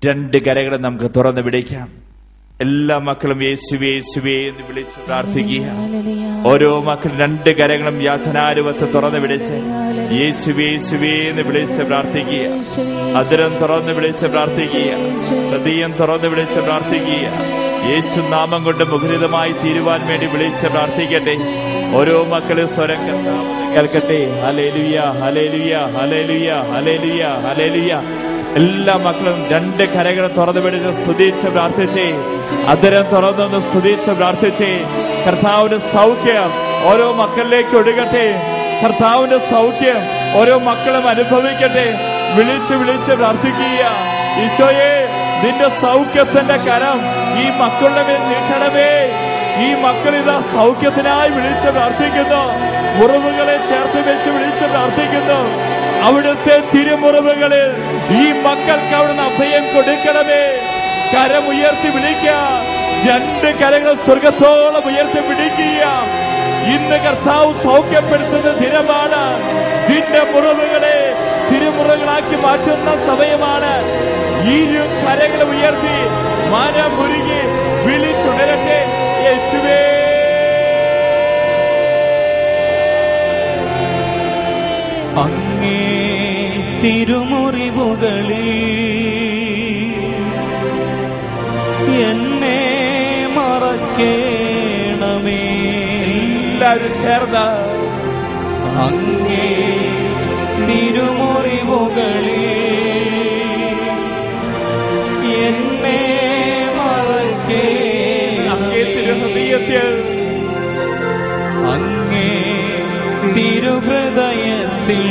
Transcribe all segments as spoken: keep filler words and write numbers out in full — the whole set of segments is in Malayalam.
രണ്ട് കരകളും നമുക്ക് തുറന്ന് വിളിക്കാം. എല്ലാ മക്കളും യേശുവേ യേശുവേ എന്ന് വിളിച്ച് പ്രാർത്ഥിക്കുക. ഓരോ മക്കളും രണ്ട് കരങ്ങളും യാചനാരൂപത്തെ തുറന്ന് വിളിച്ച് യേശുവേ യേശുവേ എന്ന് വിളിച്ച് പ്രാർത്ഥിക്കുക. അതിരം തുറന്ന് വിളിച്ച് പ്രാർത്ഥിക്കുക. ഹൃദയം തുറന്ന് വിളിച്ച് പ്രാർത്ഥിക്കുക. യേശു നാമം കൊണ്ട് മുഖരിതമായി തീരുവാൻ വേണ്ടി വിളിച്ച് പ്രാർത്ഥിക്കട്ടെ. ഓരോ മക്കളും സ്വരം കേൾക്കട്ടെ. ഹല്ലേലൂയ ഹല്ലേലൂയ ഹല്ലേലൂയ ഹല്ലേലൂയ ഹല്ലേലൂയ. എല്ലാ മക്കളും രണ്ട് കരകൾ തുറന്നു പിടിച്ച് സ്തുതിച്ച് പ്രാർത്ഥിച്ചേ. അതിരം തുറന്നൊന്ന് സ്തുതിച്ച് പ്രാർത്ഥിച്ചേ. കർത്താവിന്റെ സൗഖ്യം ഓരോ മക്കളിലേക്ക് ഒഴുകട്ടെ. കർത്താവിന്റെ സൗഖ്യം ഓരോ മക്കളും അനുഭവിക്കട്ടെ. വിളിച്ച് വിളിച്ച് പ്രാർത്ഥിക്കുക. ഈശോയെ, നിന്റെ സൗഖ്യത്തിന്റെ കരം ഈ മക്കളുടെ മേൽ നീട്ടണമേ. ഈ മക്കൾ ഇതാ സൗഖ്യത്തിനായി വിളിച്ച് പ്രാർത്ഥിക്കുന്നു. മുറിവുകളെ ചേർത്ത് വെച്ച് വിളിച്ച് പ്രാർത്ഥിക്കുന്നു. അവിടുത്തെ തിരുമുറിവുകളിൽ ഈ മക്കൾക്ക് അവിടുന്ന് അഭയം കൊടുക്കണമേ. കരമുയർത്തി വിളിക്കുക. രണ്ട് കരങ്ങൾ സ്വർഗത്തോളം ഉയർത്തി പിടിക്കുക. ഇന്ന് കർത്താവ് സൗഖ്യപ്പെടുത്തുന്ന ദിനമാണ്. നിന്റെ മുറിവുകളെ തിരുമുറിവുകളാക്കി മാറ്റുന്ന സമയമാണ്. ഇരു കരങ്ങൾ ഉയർത്തി മനം മുരുകി വിളിച്ചുണരട്ടെ. യേശുവേ, അങ്ങേ തിരുമുറിവുകളിൽ എന്നെ മറക്കേണമേ. എല്ലാവരും ചേർന്ന് അങ്ങേ തിരുമുറിവുകളിൽ എന്നെ മറക്കേണമേ. അങ്ങേ തിരുഹൃദയത്തിൽ അങ്ങേ തിരുഹൃദയത്തിൽ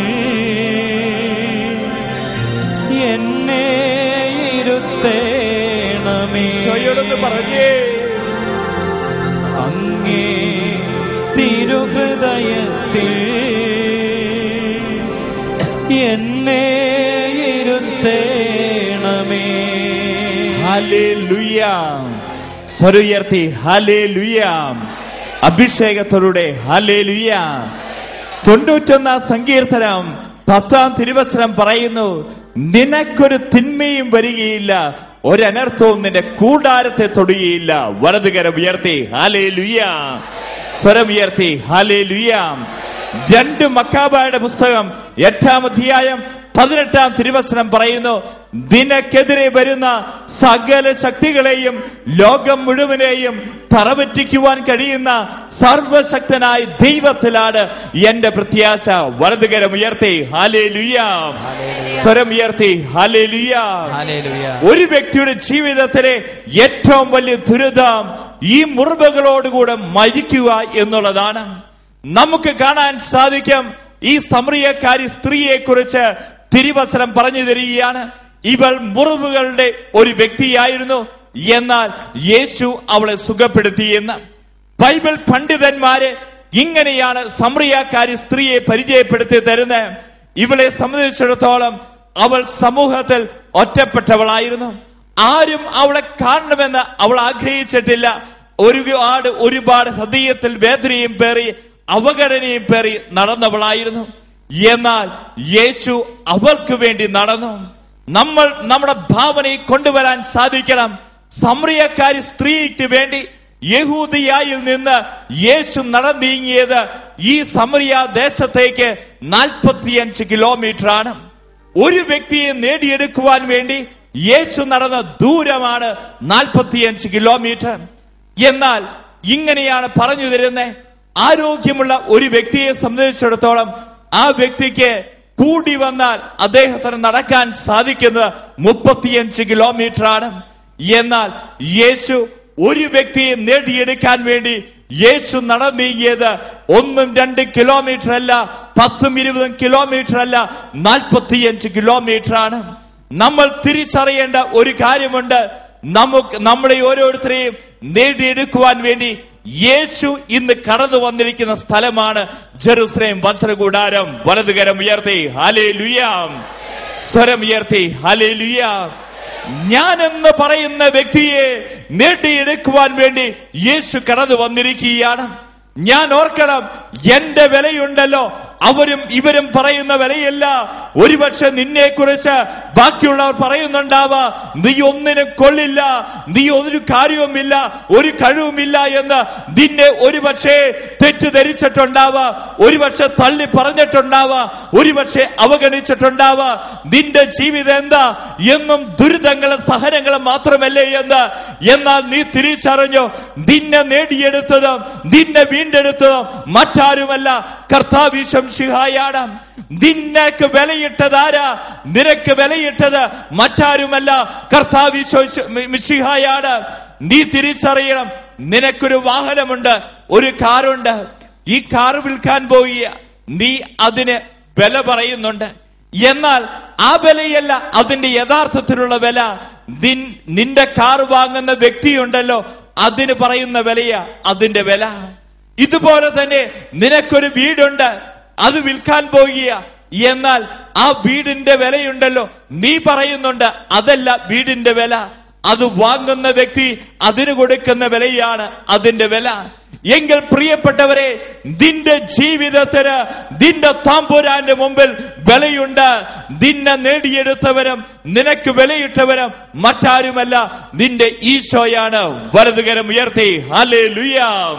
എന്നെ ഇരുത്തേണമേ. ഈശോയോടൊന്ന് പറഞ്ഞേ. അങ്ങേ തിരുഹൃദയത്തിൽ എന്നെ ഇരുത്തേണമേ. ഹല്ലേലൂയ. സ്വരമുയർത്തി ഹല്ലേലൂയ. അഭിഷേകത്തോടെ ഹല്ലേലൂയ. തൊണ്ണൂറ്റൊന്നാം സങ്കീർത്തനം പത്താം തിരുവചനം പറയുന്നു, നിനക്കൊരു തിന്മയും വരികയില്ല, ഒരനർത്ഥവും നിന്റെ കൂടാരത്തെ തൊടുകയില്ല. വലതുകരം ഉയർത്തി ഹല്ലേലൂയ. സ്വരം ഉയർത്തി ഹല്ലേലൂയ. രണ്ട് മക്കാബായുടെ പുസ്തകം എട്ടാം അധ്യായം പതിനെട്ടാം തിരുവചനം പറയുന്നു, നിനക്കെതിരെ വരുന്ന സകല ശക്തികളെയും ലോകം മുഴുവനെയും തറപറ്റിക്കുവാൻ കഴിയുന്ന സർവശക്തനായ ദൈവത്തിലാണ് എന്റെ പ്രത്യാശ. വലതുകരം ഉയർത്തി ഹല്ലേലൂയ. സ്വരം ഉയർത്തി ഹല്ലേലൂയ. ഒരു വ്യക്തിയുടെ ജീവിതത്തിലെ ഏറ്റവും വലിയ ദുരിതം ഈ മുറിവുകളോടുകൂടെ മരിക്കുക എന്നുള്ളതാണ്. നമുക്ക് കാണാൻ സാധിക്കും, ഈ സമറിയക്കാരി സ്ത്രീയെ കുറിച്ച് തിരുവചനം പറഞ്ഞു തരികയാണ്. ഇവൾ മുറിവുകളുടെ ഒരു വ്യക്തിയായിരുന്നു, എന്നാൽ യേശു അവളെ സുഖപ്പെടുത്തിയെന്ന്. ബൈബിൾ പണ്ഡിതന്മാര് ഇങ്ങനെയാണ് സമറിയക്കാരി സ്ത്രീയെ പരിചയപ്പെടുത്തി തരുന്നത്. ഇവളെ സംബന്ധിച്ചിടത്തോളം അവൾ സമൂഹത്തിൽ ഒറ്റപ്പെട്ടവളായിരുന്നു. ആരും അവളെ കാണണമെന്ന് അവൾ ആഗ്രഹിച്ചിട്ടില്ല. ഒരുപാട് ഒരുപാട് ഹൃദയത്തിൽ വേദനയും പേറി അവഗണനയും പേറി നടന്നവളായിരുന്നു. എന്നാൽ യേശു അവൾക്ക് വേണ്ടി നടന്നു. നമ്മൾ നമ്മുടെ ഭാവനയെ കൊണ്ടുവരാൻ സാധിക്കണം. സമറിയക്കാരി സ്ത്രീക്ക് വേണ്ടി യഹൂദിയായിൽ നിന്ന് യേശു നടന്നീങ്ങിയത് ഈ സമറിയ ദേശത്തേക്ക് നാൽപ്പത്തിയഞ്ച് കിലോമീറ്റർ ആണ്. ഒരു വ്യക്തിയെ നേടിയെടുക്കുവാൻ വേണ്ടി യേശു നടന്ന ദൂരമാണ് നാൽപ്പത്തിയഞ്ച് കിലോമീറ്റർ. എന്നാൽ ഇങ്ങനെയാണ് പറഞ്ഞു തരുന്നത്, ആരോഗ്യമുള്ള ഒരു വ്യക്തിയെ സംബന്ധിച്ചിടത്തോളം ആ വ്യക്തിക്ക് കൂടി വന്നാൽ അദ്ദേഹത്തിന് നടക്കാൻ സാധിക്കുന്നത് മുപ്പത്തിയഞ്ച് കിലോമീറ്റർ ആണ്. എന്നാൽ യേശു ഒരു വ്യക്തിയെ നേടിയെടുക്കാൻ വേണ്ടി യേശു നടന്നീങ്ങിയത് ഒന്നും രണ്ട് കിലോമീറ്റർ അല്ല, പത്തും ഇരുപതും കിലോമീറ്റർ അല്ല, നാൽപ്പത്തിയഞ്ച് കിലോമീറ്റർ ആണ്. നമ്മൾ തിരിച്ചറിയേണ്ട ഒരു കാര്യമുണ്ട്. നമുക്ക് നമ്മളെ ഓരോരുത്തരെയും നേടിയെടുക്കുവാൻ വേണ്ടി യേശു ഇന്ന് കടന്നു വന്നിരിക്കുന്ന സ്ഥലമാണ് ജെറുസലേം വചനകൂടാരം. വലതുകരം ഉയർത്തി ഹല്ലേലൂയ. സ്വരം ഉയർത്തി ഹല്ലേലൂയ. ഞാൻ എന്ന് പറയുന്ന വ്യക്തിയെ നേടിയെടുക്കുവാൻ വേണ്ടി യേശു കടന്നു വന്നിരിക്കുകയാണ്. ഞാൻ ഓർക്കണം, എന്റെ വിലയുണ്ടല്ലോ, അവരും ഇവരും പറയുന്ന വിലയല്ല, ഒരുപക്ഷെ നിന്നെ കുറിച്ച് ബാക്കിയുള്ളവർ പറയുന്നുണ്ടാവാ, നീ ഒന്നിനും കൊള്ളില്ല, നീ ഒരു കാര്യവുമില്ല, ഒരു കഴിവുമില്ല എന്ന് നിന്നെ ഒരുപക്ഷെ തെറ്റിദ്ധരിച്ചിട്ടുണ്ടാവാ, ഒരുപക്ഷെ തള്ളി പറഞ്ഞിട്ടുണ്ടാവാ, ഒരുപക്ഷെ അവഗണിച്ചിട്ടുണ്ടാവാ. നിന്റെ ജീവിതം എന്താ എന്നും ദുരിതങ്ങളും സഹനങ്ങളും മാത്രമല്ലേ എന്ന്. എന്നാൽ നീ തിരിച്ചറിഞ്ഞു, നിന്നെ നേടിയെടുത്തതും നിന്നെ വീണ്ടെടുത്തതും മറ്റാരുമല്ല, കർത്താവ് ശംസിഹായാണ്. നിനക്ക് വിലയിട്ടതാരാ? നിനക്ക് വിലയിട്ടത് മറ്റാരുമല്ല, കർത്താവ് മിശിഹായാണ്. നീ തിരിച്ചറിയണം, നിനക്കൊരു വാഹനമുണ്ട്, ഒരു കാറുണ്ട്. ഈ കാർ വിൽക്കാൻ പോയി നീ അതിന് വില പറയുന്നുണ്ട്. എന്നാൽ ആ വിലയല്ല അതിന്റെ യഥാർത്ഥത്തിലുള്ള വില. നിന്റെ കാർ വാങ്ങുന്ന വ്യക്തിയുണ്ടല്ലോ, അതിന് പറയുന്ന വിലയാ അതിന്റെ വില. ഇതുപോലെ തന്നെ നിനക്കൊരു വീടുണ്ട്, അത് വിൽക്കാൻ പോകുക. എന്നാൽ ആ വീടിന്റെ വിലയുണ്ടല്ലോ, നീ പറയുന്നുണ്ട് അതല്ല വീടിന്റെ വില. അത് വാങ്ങുന്ന വ്യക്തി അതിന് കൊടുക്കുന്ന വിലയാണ് അതിന്റെ വില. എങ്കിൽ പ്രിയപ്പെട്ടവരെ, നിന്റെ ജീവിതത്തിന് നിന്റെ തമ്പുരാന്റെ മുമ്പിൽ വിലയുണ്ട്. നിന്നെ നേടിയെടുത്തവരും നിനക്ക് വിലയിട്ടവരും മറ്റാരുമല്ല, നിന്റെ ഈശോയാണ്. വലതുകരം ഉയർത്തി ഹല്ലേലൂയ,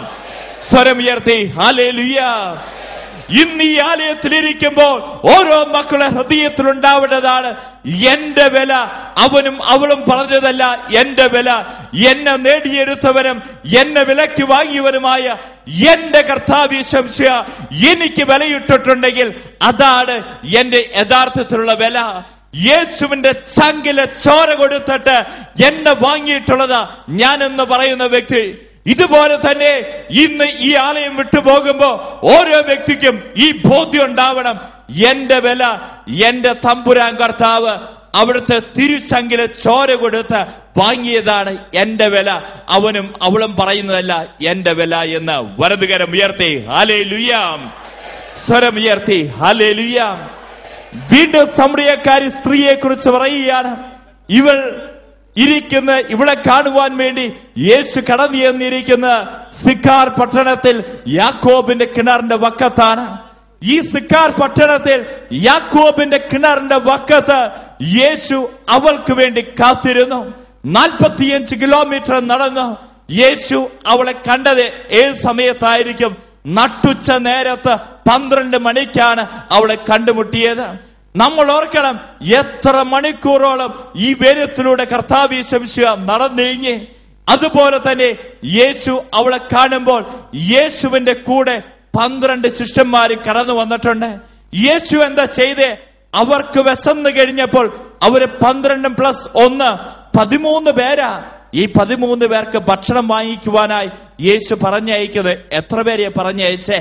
സ്വരം ഉയർത്തി ഹല്ലേലൂയ. ഇന്ന് ഈ ആലയത്തിലിരിക്കുമ്പോൾ ഓരോ മക്കളെ ഹൃദയത്തിൽ ഉണ്ടാവേണ്ടതാണ്, എന്റെ വില അവനും അവളും പറഞ്ഞതല്ല, എന്റെ വില എന്നെ നേടിയെടുത്തവനും എന്നെ വിലക്ക് വാങ്ങിയവനുമായ എന്റെ കർത്താവ് ശംസിയ എനിക്ക് വിലയിട്ടിട്ടുണ്ടെങ്കിൽ അതാണ് എന്റെ യഥാർത്ഥത്തിലുള്ള വില. യേശുവിന്റെ ചങ്കിലെ ചോര കൊടുത്തിട്ട് എന്നെ വാങ്ങിയിട്ടുള്ളതാ ഞാൻ എന്ന് പറയുന്ന വ്യക്തി. ഇതുപോലെ തന്നെ ഇന്ന് ഈ ആലയം വിട്ടുപോകുമ്പോ ഓരോ വ്യക്തിക്കും ഈ ബോധ്യം ഉണ്ടാവണം, എന്റെ വില എന്റെ തമ്പുരാൻ കർത്താവ് അവിടുത്തെ തിരുച്ചങ്കിലെ ചോര കൊടുത്ത് വാങ്ങിയതാണ് എന്റെ വില. അവനും അവളും പറയുന്നതല്ല എന്റെ വില എന്ന്. വലതുകരം ഉയർത്തി ഹല്ലേലൂയ, സ്വരം ഉയർത്തി ഹല്ലേലൂയ. വീണ്ടും സമറിയക്കാരി സ്ത്രീയെ കുറിച്ച് പറയുകയാണ്. ഇവൾ ഇരിക്കുന്ന ഇവളെ കാണുവാൻ വേണ്ടി യേശു കടന്നു ചെന്നിരിക്കുന്ന സിക്കാർ പട്ടണത്തിൽ യാക്കോബിന്റെ കിണറിന്റെ വക്കത്താണ്. ഈ സിക്കാർ പട്ടണത്തിൽ യാക്കോബിന്റെ കിണറിന്റെ വക്കത്ത് യേശു അവൾക്ക് വേണ്ടി കാത്തിരുന്നു. നാൽപ്പത്തിയഞ്ച് കിലോമീറ്റർ നടന്നു. യേശു അവളെ കണ്ടത് ഏത് സമയത്തായിരിക്കും? നട്ടുച്ച നേരത്ത് പന്ത്രണ്ട് മണിക്കാണ് അവളെ കണ്ടുമുട്ടിയത്. നമ്മൾ ഓർക്കണം, എത്ര മണിക്കൂറോളം ഈ വേരത്തിലൂടെ കർത്താവ് ശംസിയ നടന്നീങ്ങി. അതുപോലെ തന്നെ യേശു അവളെ കാണുമ്പോൾ യേശുവിന്റെ കൂടെ പന്ത്രണ്ട് ശിഷ്യന്മാര് കടന്നു വന്നിട്ടുണ്ട്. യേശു എന്താ ചെയ്തേ? അവർക്ക് വിശന്ന് കഴിഞ്ഞപ്പോൾ അവര് പന്ത്രണ്ടും പ്ലസ് ഒന്ന് പതിമൂന്ന് പേരാ. ഈ പതിമൂന്ന് പേർക്ക് ഭക്ഷണം വാങ്ങിക്കുവാനായി യേശു പറഞ്ഞയക്കുന്നത് എത്ര പേരെയാ പറഞ്ഞയച്ചേ?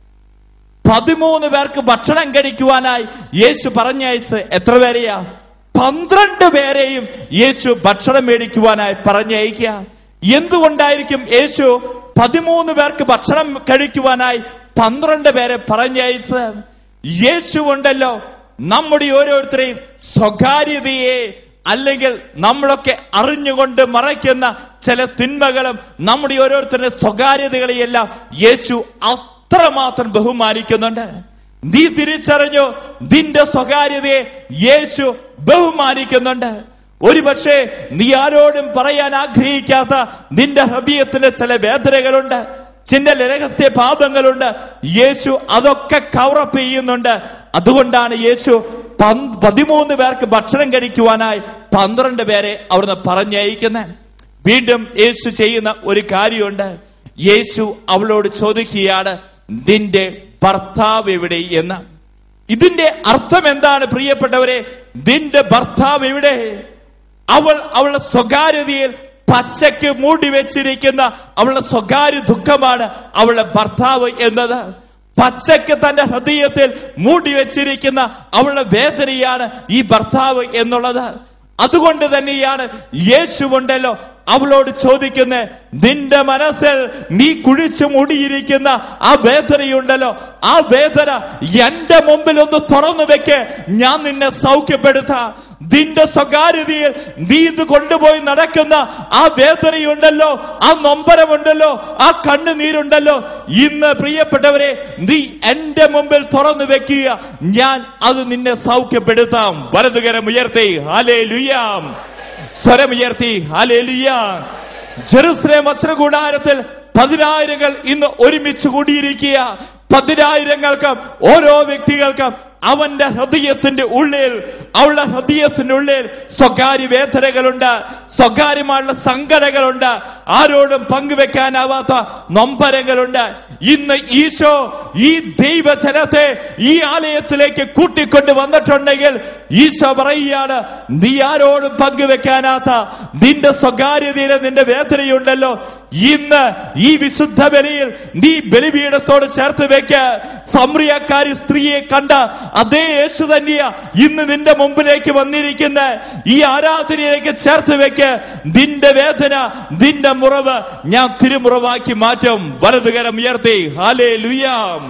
പതിമൂന്ന് പേർക്ക് ഭക്ഷണം കഴിക്കുവാനായി യേശു പറഞ്ഞയച്ച് എത്ര പേരെയാ? പന്ത്രണ്ട് പേരെയും യേശു ഭക്ഷണം മേടിക്കുവാനായി പറഞ്ഞയക്കുക. എന്തുകൊണ്ടായിരിക്കും യേശു പതിമൂന്ന് പേർക്ക് ഭക്ഷണം കഴിക്കുവാനായി പന്ത്രണ്ട് പേരെ പറഞ്ഞയച്ച്? യേശു ഉണ്ടല്ലോ നമ്മുടെ ഓരോരുത്തരെയും സ്വകാര്യതയെ, അല്ലെങ്കിൽ നമ്മളൊക്കെ അറിഞ്ഞുകൊണ്ട് മറയ്ക്കുന്ന ചില തിന്മകളും നമ്മുടെ ഓരോരുത്തരുടെ സ്വകാര്യതകളെയെല്ലാം യേശു അത്രമാത്രം ബഹുമാനിക്കുന്നുണ്ട്. നീ തിരിച്ചറിഞ്ഞു, നിന്റെ സ്വകാര്യതയെ യേശു ബഹുമാനിക്കുന്നുണ്ട്. ഒരുപക്ഷെ നീ ആരോടും പറയാൻ ആഗ്രഹിക്കാത്ത നിന്റെ ഹൃദയത്തിലെ ചില വേദനകളുണ്ട്, ചില രഹസ്യ പാപങ്ങളുണ്ട്. യേശു അതൊക്കെ കവറപ്പ് ചെയ്യുന്നുണ്ട്. അതുകൊണ്ടാണ് യേശു പതിമൂന്ന് പേർക്ക് ഭക്ഷണം കഴിക്കുവാനായി പന്ത്രണ്ട് പേരെ അവിടുന്ന് പറഞ്ഞയക്കുന്നത്. വീണ്ടും യേശു ചെയ്യുന്ന ഒരു കാര്യമുണ്ട്. യേശു അവളോട് ചോദിക്കുകയാണ്, നിന്റെ ഭർത്താവ് എവിടെ എന്ന്. ഇതിന്റെ അർത്ഥം എന്താണ് പ്രിയപ്പെട്ടവരെ? നിന്റെ ഭർത്താവ് എവിടെ? അവൾ അവളുടെ സ്വകാര്യതയിൽ പച്ചയ്ക്ക് മൂടി വെച്ചിരിക്കുന്ന അവളുടെ സ്വകാര്യ ദുഃഖമാണ് അവളുടെ ഭർത്താവ് എന്നത്. പച്ചയ്ക്ക് തന്റെ ഹൃദയത്തിൽ മൂടി വെച്ചിരിക്കുന്ന അവളുടെ വേദനയാണ് ഈ ഭർത്താവ് എന്നുള്ളത്. അതുകൊണ്ട് തന്നെയാണ് യേശു ഉണ്ടല്ലോ അവളോട് ചോദിക്കുന്നേ, നിന്റെ മനസ്സിൽ നീ കുഴിച്ചു മൂടിയിരിക്കുന്ന ആ വേദനയുണ്ടല്ലോ, ആ വേദന എന്റെ മുമ്പിൽ ഒന്ന് തുറന്നു വെക്ക്, ഞാൻ നിന്നെ സൗഖ്യപ്പെടുത്താം. നിന്റെ സ്വകാര്യതയിൽ നീ ഇത് കൊണ്ടുപോയി നടക്കുന്ന ആ വേദനയുണ്ടല്ലോ, ആ നൊമ്പരമുണ്ടല്ലോ, ആ കണ്ണുനീരുണ്ടല്ലോ, ഇന്ന് പ്രിയപ്പെട്ടവരെ നീ എന്റെ മുമ്പിൽ തുറന്നു വെക്കുക, ഞാൻ അത് നിന്നെ സൗഖ്യപ്പെടുത്താം. വലതുകരം ഉയർത്തി ഹല്ലേലൂയ, സ്വരമുയർത്തി ഹല്ലേലൂയ. ജെറുസലേം വസ്ത്രകൂടാരത്തിൽ പതിനായിരങ്ങൾ ഇന്ന് ഒരുമിച്ച് കൂടിയിരിക്കുക. പതിനായിരങ്ങൾക്കും ഓരോ വ്യക്തികൾക്കും അവന്റെ ഹൃദയത്തിന്റെ ഉള്ളിൽ, അവളുടെ ഹൃദയത്തിന്റെ ഉള്ളിൽ സ്വകാര്യ വേദനകളുണ്ട്, സ്വകാര്യമായുള്ള സങ്കടങ്ങളുണ്ട്, ആരോടും പങ്കുവെക്കാനാവാത്ത നൊമ്പരങ്ങളുണ്ട്. ഇന്ന് ഈശോ ഈ ദൈവജനത്തെ ഈ ആലയത്തിലേക്ക് കൂട്ടിക്കൊണ്ട് വന്നിട്ടുണ്ടെങ്കിൽ ഈശോ പറയുകയാണ്, നീ ആരോടും പങ്കുവെക്കാനാത്ത നിന്റെ സ്വകാര്യതയിലെ നിന്റെ വേദനയുണ്ടല്ലോ, ഇന്ന് ഈ വിശുദ്ധ ബലിയിൽ നീ ബലിപീഠത്തോട് ചേർത്ത് വെക്ക. സമറിയക്കാരി സ്ത്രീയെ കണ്ട അതേ യേശു തന്നെയാ ഇന്ന് നിന്റെ മുമ്പിലേക്ക് വന്നിരിക്കുന്ന ഈ ആരാധനയിലേക്ക് ചേർത്ത് വെക്ക. നിന്റെ വേദന, നിന്റെ മുറിവ് ഞാൻ തിരുമുറിവാക്കി മാറ്റും. വലതുകരം ഉയർത്തി ഹല്ലേലൂയ,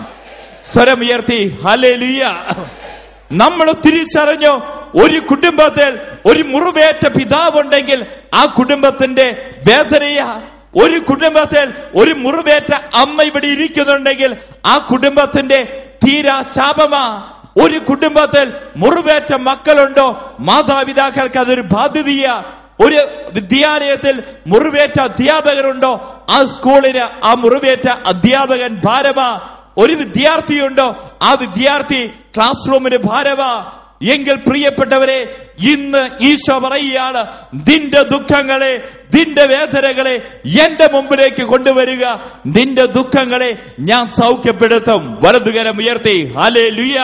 സ്വരം ഉയർത്തി ഹല്ലേലൂയ. നമ്മൾ തിരിച്ചറിഞ്ഞു, ഒരു കുടുംബത്തിൽ ഒരു മുറിവേറ്റ പിതാവുണ്ടെങ്കിൽ ആ കുടുംബത്തിന്റെ വേദനയാ. ഒരു കുടുംബത്തിൽ ഒരു മുറിവേറ്റ അമ്മ ഇവിടെ ഇരിക്കുന്നുണ്ടെങ്കിൽ ആ കുടുംബത്തിന്റെ തീരാ ശാപമാ. ഒരു കുടുംബത്തിൽ മുറിവേറ്റ മക്കളുണ്ടോ, മാതാപിതാക്കൾക്ക് അതൊരു ബാധ്യതയാ. ഒരു വിദ്യാലയത്തിൽ മുറിവേറ്റ അധ്യാപകരുണ്ടോ, ആ സ്കൂളിന് ആ മുറിവേറ്റ അധ്യാപകൻ ഭാരമാ. ഒരു വിദ്യാർത്ഥിയുണ്ടോ, ആ വിദ്യാർത്ഥി ക്ലാസ് റൂമിന് ഭാരമാ. എങ്കിൽ പ്രിയപ്പെട്ടവരെ, ഇന്ന് ഈശോ പറയുകയാണ്, നിന്റെ ദുഃഖങ്ങളെ, നിന്റെ വേദനകളെ എന്റെ മുമ്പിലേക്ക് കൊണ്ടുവരിക, നിന്റെ ദുഃഖങ്ങളെ ഞാൻ സൗഖ്യപ്പെടുത്തും. വലതുകരം ഉയർത്തി ഹല്ലേലൂയ,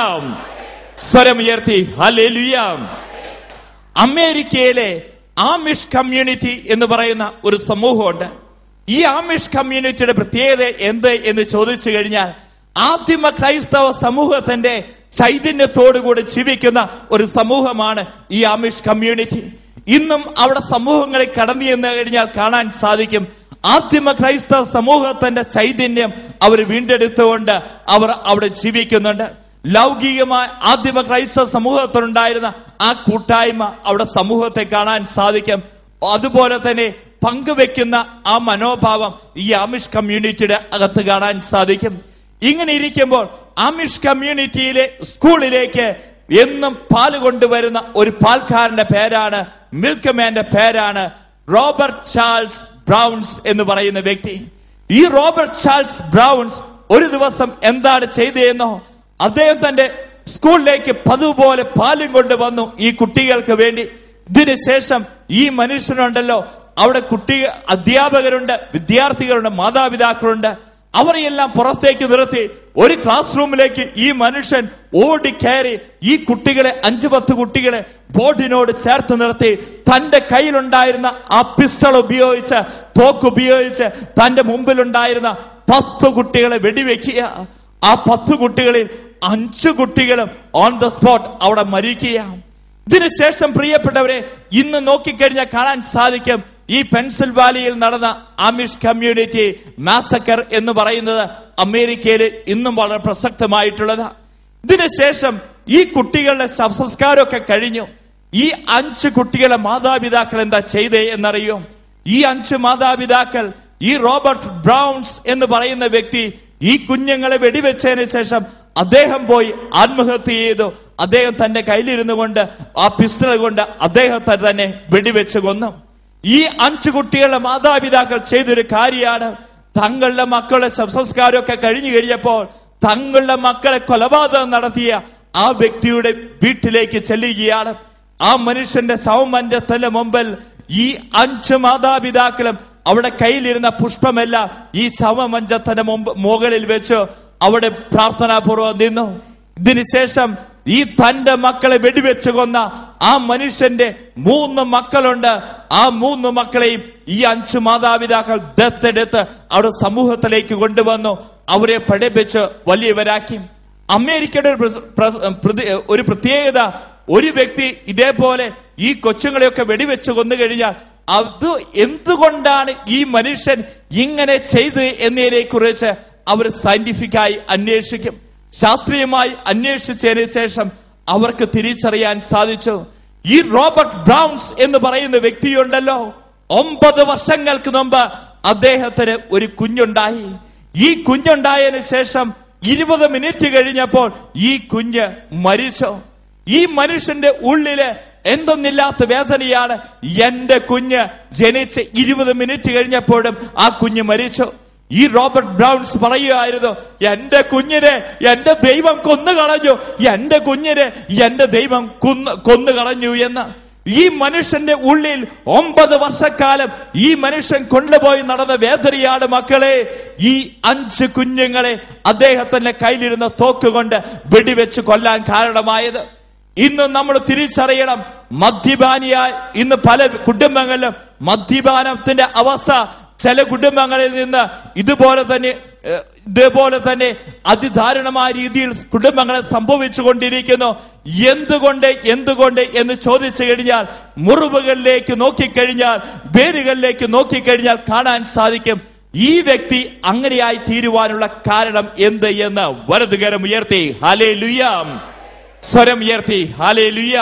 സ്വരം ഉയർത്തി ഹല്ലേലൂയ. അമേരിക്കയിലെ ആമിഷ് കമ്മ്യൂണിറ്റി എന്ന് പറയുന്ന ഒരു സമൂഹമുണ്ട്. ഈ ആമിഷ് കമ്മ്യൂണിറ്റിയുടെ പ്രത്യേകത എന്ത് എന്ന് ചോദിച്ചു കഴിഞ്ഞാൽ, ആദിമ ക്രൈസ്തവ സമൂഹത്തിന്റെ ചൈതന്യത്തോടുകൂടി ജീവിക്കുന്ന ഒരു സമൂഹമാണ് ഈ ആമിഷ് കമ്മ്യൂണിറ്റി. ഇന്നും അവിടെ സമൂഹങ്ങളിൽ കടന്നു ചെന്ന് കഴിഞ്ഞാൽ കാണാൻ സാധിക്കും, ആദിമ ക്രൈസ്തവ സമൂഹത്തിന്റെ ചൈതന്യം അവർ വീണ്ടെടുത്തുകൊണ്ട് അവർ അവിടെ ജീവിക്കുന്നുണ്ട്. ലൗകികമായ ആദിമ ക്രൈസ്തവ സമൂഹത്തിലുണ്ടായിരുന്ന ആ കൂട്ടായ്മ അവിടെ സമൂഹത്തെ കാണാൻ സാധിക്കും. അതുപോലെ തന്നെ പങ്കുവെക്കുന്ന ആ മനോഭാവം ഈ ആമിഷ് കമ്മ്യൂണിറ്റിയുടെ അകത്ത് കാണാൻ സാധിക്കും. ഇങ്ങനെ ഇരിക്കുമ്പോൾ ആമിഷ് കമ്മ്യൂണിറ്റിയിലെ സ്കൂളിലേക്ക് എന്നും പാല് കൊണ്ടുവരുന്ന ഒരു പാൽക്കാരന്റെ പേരാണ്, മിൽക്ക്മാന്റെ പേരാണ് റോബർട്ട് ചാൾസ് ബ്രൗൺസ് എന്ന് പറയുന്ന വ്യക്തി. ഈ റോബർട്ട് ചാൾസ് ബ്രൗൺസ് ഒരു ദിവസം എന്താണ് ചെയ്തതെന്നോ, അദ്ദേഹം തന്റെ സ്കൂളിലേക്ക് പതുപോലെ പാലും കൊണ്ടുവന്നു ഈ കുട്ടികൾക്ക് വേണ്ടി. ഇതിനുശേഷം ഈ മനുഷ്യനുണ്ടല്ലോ, അവിടെ കുട്ടി അധ്യാപകരുണ്ട്, വിദ്യാർത്ഥികളുണ്ട്, മാതാപിതാക്കളുണ്ട്, അവരെയെല്ലാം പുറത്തേക്ക് നിർത്തി ഒരു ക്ലാസ് റൂമിലേക്ക് ഈ മനുഷ്യൻ ഓടിക്കയറി ഈ കുട്ടികളെ, അഞ്ചു പത്ത് കുട്ടികളെ ബോർഡിനോട് ചേർത്ത് നിർത്തി തന്റെ കയ്യിലുണ്ടായിരുന്ന ആ പിസ്റ്റൾ ഉപയോഗിച്ച്, തോക്ക് ഉപയോഗിച്ച് തന്റെ മുമ്പിലുണ്ടായിരുന്ന പത്ത് കുട്ടികളെ വെടിവെക്കുക. ആ പത്ത് കുട്ടികളിൽ അഞ്ചു കുട്ടികളും ഓൺ ദ സ്പോട്ട് അവിടെ മരിക്കുക. ഇതിനുശേഷം പ്രിയപ്പെട്ടവരെ, ഇന്ന് നോക്കിക്കഴിഞ്ഞാൽ കാണാൻ സാധിക്കും, ഈ പെൻസിൽവാനിയയിൽ നടന്ന ആമിഷ് കമ്മ്യൂണിറ്റി മാസക്കർ എന്ന് പറയുന്നത് അമേരിക്കയിൽ ഇന്നും വളരെ പ്രസക്തമായിട്ടുള്ളത്. ഇതിനുശേഷം ഈ കുട്ടികളുടെ ശവസംസ്കാരമൊക്കെ കഴിഞ്ഞു. ഈ അഞ്ച് കുട്ടികളെ മാതാപിതാക്കൾ എന്താ ചെയ്തേ എന്നറിയോ? ഈ അഞ്ച് മാതാപിതാക്കൾ, ഈ റോബർട്ട് ബ്രൗൺസ് എന്ന് പറയുന്ന വ്യക്തി ഈ കുഞ്ഞുങ്ങളെ വെടിവെച്ചതിന് ശേഷം അദ്ദേഹം പോയി ആത്മഹത്യ ചെയ്തു. അദ്ദേഹം തന്റെ കയ്യിലിരുന്നു കൊണ്ട് ആ പിസ്റ്റൾ കൊണ്ട് അദ്ദേഹത്തെ തന്നെ വെടിവെച്ച് കൊന്നു. ഈ അഞ്ചു കുട്ടികളുടെ മാതാപിതാക്കൾ ചെയ്തൊരു കാര്യമാണ്, തങ്ങളുടെ മക്കളുടെ ശവസംസ്കാരമൊക്കെ കഴിഞ്ഞു കഴിഞ്ഞപ്പോൾ തങ്ങളുടെ മക്കളെ കൊലപാതകം നടത്തിയ ആ വ്യക്തിയുടെ വീട്ടിലേക്ക് ചെല്ലുകയാണ്. ആ മനുഷ്യന്റെ ശവമഞ്ചത്തിന്റെ മുമ്പിൽ ഈ അഞ്ച് മാതാപിതാക്കളും അവിടെ കയ്യിലിരുന്ന പുഷ്പമെല്ലാം ഈ ശവമഞ്ചത്തിന്റെ മുമ്പ് മുകളിൽ വെച്ച് അവിടെ പ്രാർത്ഥനാപൂർവ്വം നിന്നു. ഇതിനുശേഷം ഈ തന്റെ മക്കളെ വെടിവെച്ച് കൊന്ന ആ മനുഷ്യന്റെ മൂന്ന് മക്കളുണ്ട്. ആ മൂന്ന് മക്കളെയും ഈ അഞ്ച് മാതാപിതാക്കൾ ദത്തെടുത്ത് അവിടെ സമൂഹത്തിലേക്ക് കൊണ്ടുവന്നു, അവരെ പഠിപ്പിച്ച് വലിയവരാക്കി. അമേരിക്കയുടെ ഒരു പ്രത്യേകത, ഒരു വ്യക്തി ഇതേപോലെ ഈ കൊച്ചുങ്ങളെയൊക്കെ വെടിവെച്ച് കൊന്നു കഴിഞ്ഞാൽ അത് എന്തുകൊണ്ടാണ് ഈ മനുഷ്യൻ ഇങ്ങനെ ചെയ്ത് എന്നതിനെ കുറിച്ച് അവർ സയന്റിഫിക്കായി അന്വേഷിക്കും. ശാസ്ത്രീയമായി അന്വേഷിച്ചതിന് ശേഷം അവർക്ക് തിരിച്ചറിയാൻ സാധിച്ചു, ഈ റോബർട്ട് ബ്രൗൺസ് എന്ന് പറയുന്ന വ്യക്തിയുണ്ടല്ലോ, ഒമ്പത് വർഷങ്ങൾക്ക് മുമ്പ് അദ്ദേഹത്തിന് ഒരു കുഞ്ഞുണ്ടായി. ഈ കുഞ്ഞുണ്ടായതിനു ശേഷം ഇരുപത് മിനിറ്റ് കഴിഞ്ഞപ്പോൾ ഈ കുഞ്ഞ് മരിച്ചു. ഈ മനുഷ്യന്റെ ഉള്ളില് എന്തൊന്നില്ലാത്ത വേദനയാണ്. എന്റെ കുഞ്ഞ് ജനിച്ച് ഇരുപത് മിനിറ്റ് കഴിഞ്ഞപ്പോഴും ആ കുഞ്ഞ് മരിച്ചു. ഈ റോബർട്ട് ബ്രൗൺസ് പറയുകയായിരുന്നു, എന്റെ കുഞ്ഞിനെ എന്റെ ദൈവം കൊന്നു കളഞ്ഞു, എന്റെ കുഞ്ഞിനെ എന്റെ ദൈവം കൊന്നു കൊന്നു കളഞ്ഞു എന്ന്. ഈ മനുഷ്യന്റെ ഉള്ളിൽ ഒമ്പത് വർഷക്കാലം ഈ മനുഷ്യൻ കൊണ്ടുപോയി നടന്ന വേദനയാണ് മക്കളെ ഈ അഞ്ച് കുഞ്ഞുങ്ങളെ അദ്ദേഹത്തിന്റെ കയ്യിലിരുന്ന തോക്കുകൊണ്ട് വെടിവെച്ച് കൊല്ലാൻ കാരണമായത്. ഇന്ന് നമ്മൾ തിരിച്ചറിയണം, മദ്യപാനിയായി ഇന്ന് പല കുടുംബങ്ങളിലും മദ്യപാനത്തിന്റെ അവസ്ഥ ചില കുടുംബങ്ങളിൽ നിന്ന് ഇതുപോലെ തന്നെ ഇതേപോലെ തന്നെ അതിദാരുണമായ രീതിയിൽ കുടുംബങ്ങളെ സംഭവിച്ചു കൊണ്ടിരിക്കുന്നു. എന്തുകൊണ്ട് എന്തുകൊണ്ട് എന്ന് ചോദിച്ചു കഴിഞ്ഞാൽ, മുറിവുകളിലേക്ക് നോക്കിക്കഴിഞ്ഞാൽ, വേരുകളിലേക്ക് നോക്കിക്കഴിഞ്ഞാൽ കാണാൻ സാധിക്കും ഈ വ്യക്തി അങ്ങനെയായി തീരുവാനുള്ള കാരണം എന്ത് എന്ന്. വലതുകരം ഉയർത്തി ഹല്ലേലൂയാ, സ്വരം ഉയർത്തി ഹല്ലേലൂയാ.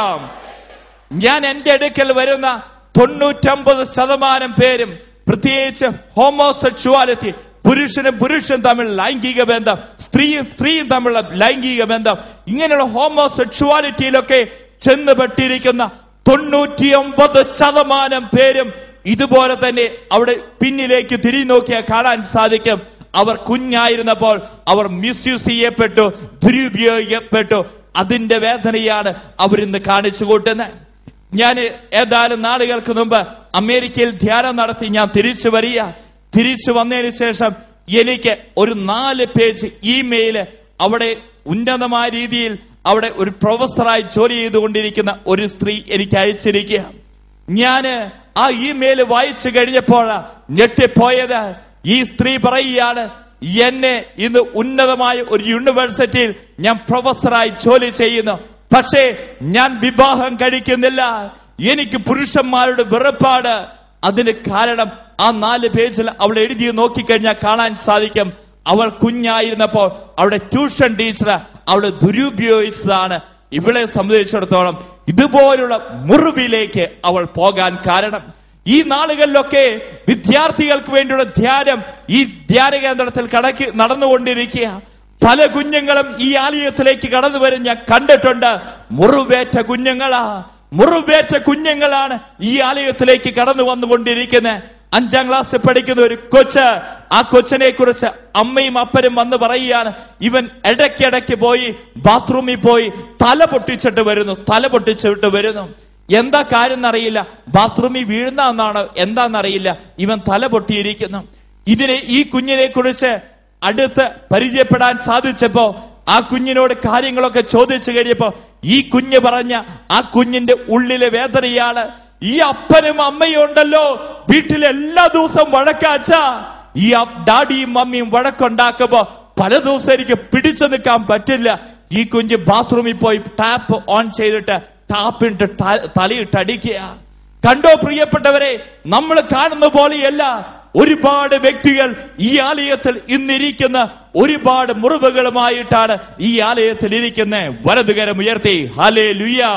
ഞാൻ എന്റെ അടുക്കൽ വരുന്ന തൊണ്ണൂറ്റൊമ്പത് ശതമാനം പേരും, പ്രത്യേകിച്ച് ഹോമോസെക്ഷുവാലിറ്റി, പുരുഷനും പുരുഷനും തമ്മിൽ ലൈംഗിക ബന്ധം, സ്ത്രീയും സ്ത്രീയും തമ്മിലുള്ള ലൈംഗിക ബന്ധം, ഇങ്ങനെയുള്ള ഹോമോസെക്ഷുവാലിറ്റിയിലൊക്കെ ചെന്നുപെട്ടിരിക്കുന്ന തൊണ്ണൂറ്റിയൊമ്പത് ശതമാനം പേരും ഇതുപോലെ തന്നെ അവിടെ പിന്നിലേക്ക് തിരിഞ്ഞു നോക്കിയാൽ കാണാൻ സാധിക്കും, അവർ കുഞ്ഞായിരുന്നപ്പോൾ അവർ മിസ്യൂസ് ചെയ്യപ്പെട്ടു, ദുരുപയോഗിക്കപ്പെട്ടു. അതിന്റെ വേദനയാണ് അവരിന്ന് കാണിച്ചു കൂട്ടുന്നത്. ഞാൻ ഏതാനും നാളുകൾക്ക് മുമ്പ് അമേരിക്കയിൽ ധ്യാനം നടത്തി ഞാൻ തിരിച്ചു വരിക. തിരിച്ചു വന്നതിന് ശേഷം എനിക്ക് ഒരു നാല് പേജ് ഇമെയില് അവിടെ ഉന്നതമായ രീതിയിൽ അവിടെ ഒരു പ്രൊഫസറായി ജോലി ചെയ്തുകൊണ്ടിരിക്കുന്ന ഒരു സ്ത്രീ എനിക്ക് അയച്ചിരിക്കുക. ഞാന് ആ ഇമെയിൽ വായിച്ചു കഴിഞ്ഞപ്പോഴാ ഞെട്ടിപ്പോയത്. ഈ സ്ത്രീ പറയുകയാണ്, എന്നെ ഇന്ന് ഉന്നതമായ ഒരു യൂണിവേഴ്സിറ്റിയിൽ ഞാൻ പ്രൊഫസറായി ജോലി ചെയ്യുന്നു, പക്ഷേ ഞാൻ വിവാഹം കഴിക്കുന്നില്ല, എനിക്ക് പുരുഷന്മാരുടെ വെറുപ്പാട്. അതിന് കാരണം ആ നാല് പേജിൽ അവൾ എഴുതി നോക്കിക്കഴിഞ്ഞാൽ കാണാൻ സാധിക്കും, അവൾ കുഞ്ഞായിരുന്നപ്പോൾ അവളുടെ ട്യൂഷൻ ടീച്ചർ അവളെ ദുരുപയോഗിച്ചതാണ് ഇവളെ സംബന്ധിച്ചിടത്തോളം ഇതുപോലുള്ള മുറിവിലേക്ക് അവൾ പോകാൻ കാരണം. ഈ നാളുകളിലൊക്കെ വിദ്യാർത്ഥികൾക്ക് വേണ്ടിയുള്ള ധ്യാനം ഈ ധ്യാന കേന്ദ്രത്തിൽ കടക്കി നടന്നുകൊണ്ടിരിക്കുക. പല കുഞ്ഞുങ്ങളും ഈ ആലയത്തിലേക്ക് കടന്നു വരും ഞാൻ കണ്ടിട്ടുണ്ട്. മുറിവേറ്റ കുഞ്ഞുങ്ങളാ മുറിവേറ്റ കുഞ്ഞുങ്ങളാണ് ഈ ആലയത്തിലേക്ക് കടന്നു വന്നുകൊണ്ടിരിക്കുന്നത്. അഞ്ചാം ക്ലാസ്സിൽ പഠിക്കുന്ന ഒരു കൊച്ച്, ആ കൊച്ചിനെ കുറിച്ച് അമ്മയും അപ്പനും വന്ന് പറയുകയാണ്, ഇവൻ ഇടയ്ക്കിടയ്ക്ക് പോയി ബാത്റൂമിൽ പോയി തല പൊട്ടിച്ചിട്ട് വരുന്നു തല പൊട്ടിച്ചിട്ട് വരുന്നു എന്താ കാര്യം എന്നറിയില്ല, ബാത്റൂമിൽ വീഴുന്ന എന്നാണ് എന്താണെന്നറിയില്ല, ഇവൻ തല പൊട്ടിയിരിക്കുന്നു. ഇതിനെ ഈ കുഞ്ഞിനെ കുറിച്ച് അടുത്ത് പരിചയപ്പെടാൻ സാധിച്ചപ്പോ ആ കുഞ്ഞിനോട് കാര്യങ്ങളൊക്കെ ചോദിച്ചു കഴിഞ്ഞപ്പോ ഈ കുഞ്ഞ് പറഞ്ഞ ആ കുഞ്ഞിന്റെ ഉള്ളിലെ വേദനയാണ്, ഈ അപ്പനും അമ്മയും ഉണ്ടല്ലോ വീട്ടിൽ എല്ലാ ദിവസവും വഴക്കാച്ച, ഈ ഡാഡിയും മമ്മിയും വഴക്കുണ്ടാക്കുമ്പോ പല ദിവസം എനിക്ക് പിടിച്ചു നിൽക്കാൻ പറ്റില്ല. ഈ കുഞ്ഞ് ബാത്റൂമിൽ പോയി ടാപ്പ് ഓൺ ചെയ്തിട്ട് ടാപ്പിട്ട് തലയിട്ട് അടിക്കുക. കണ്ടോ പ്രിയപ്പെട്ടവരെ, നമ്മൾ കാണുന്ന പോലെയല്ല ഒരുപാട് വ്യക്തികൾ ഈ ആലയത്തിൽ ഇന്നിരിക്കുന്ന ഒരുപാട് മുറിവുകളുമായിട്ടാണ് ഈ ആലയത്തിൽ ഇരിക്കുന്നത്. വലതുകരം ഉയർത്തി ഹല്ലേലൂയാ,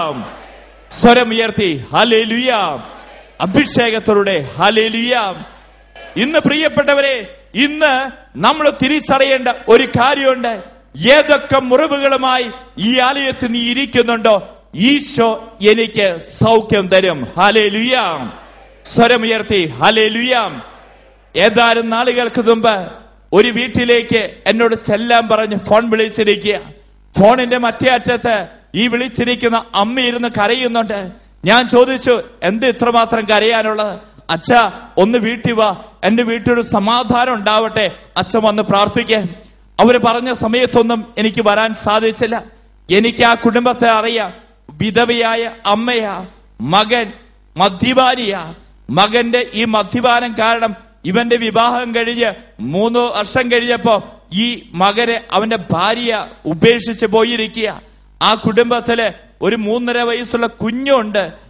സ്വരം ഉയർത്തി ഹല്ലേലൂയാ, അഭിഷേകത്തോടെ ഹല്ലേലൂയാ. ഇന്ന് പ്രിയപ്പെട്ടവരെ, ഇന്ന് നമ്മൾ തിരിച്ചറിയേണ്ട ഒരു കാര്യമുണ്ട്. ഏതൊക്കെ മുറിവുകളുമായി ഈ ആലയത്തിൽ നീ ഇരിക്കുന്നുണ്ടോ, ഈശോ എനിക്ക് സൗഖ്യം തരും. ഹല്ലേലൂയാ, സ്വരം ഉയർത്തി ഹല്ലേലൂയാ. ഏതാനും നാളുകൾക്ക് മുമ്പ് ഒരു വീട്ടിലേക്ക് എന്നോട് ചെല്ലാൻ പറഞ്ഞ് ഫോൺ വിളിച്ചിരിക്കുക. ഫോണിന്റെ മറ്റേ അറ്റത്ത് ഈ വിളിച്ചിരിക്കുന്ന അമ്മ ഇരുന്ന് കരയുന്നുണ്ട്. ഞാൻ ചോദിച്ചു, എന്ത് ഇത്രമാത്രം കരയാനുള്ളത്? അച്ഛാ, ഒന്ന് വീട്ടിൽ വാ, എന്റെ വീട്ടിലൊരു സമാധാനം ഉണ്ടാവട്ടെ, അച്ഛൻ വന്ന് പ്രാർത്ഥിക്കാൻ. അവര് പറഞ്ഞ സമയത്തൊന്നും എനിക്ക് വരാൻ സാധിച്ചില്ല. എനിക്ക് ആ കുടുംബത്തെ അറിയാം. വിധവയായ അമ്മയാ, മകൻ മദ്യപാനിയാ. മകന്റെ ഈ മദ്യപാനം കാരണം ഇവന്റെ വിവാഹം കഴിഞ്ഞ് മൂന്ന് വർഷം കഴിഞ്ഞപ്പോ ഈ മകനെ അവന്റെ ഭാര്യ ഉപേക്ഷിച്ച് പോയിരിക്കുക. ആ കുടുംബത്തില് ഒരു മൂന്നര വയസ്സുള്ള കുഞ്ഞുണ്ട്.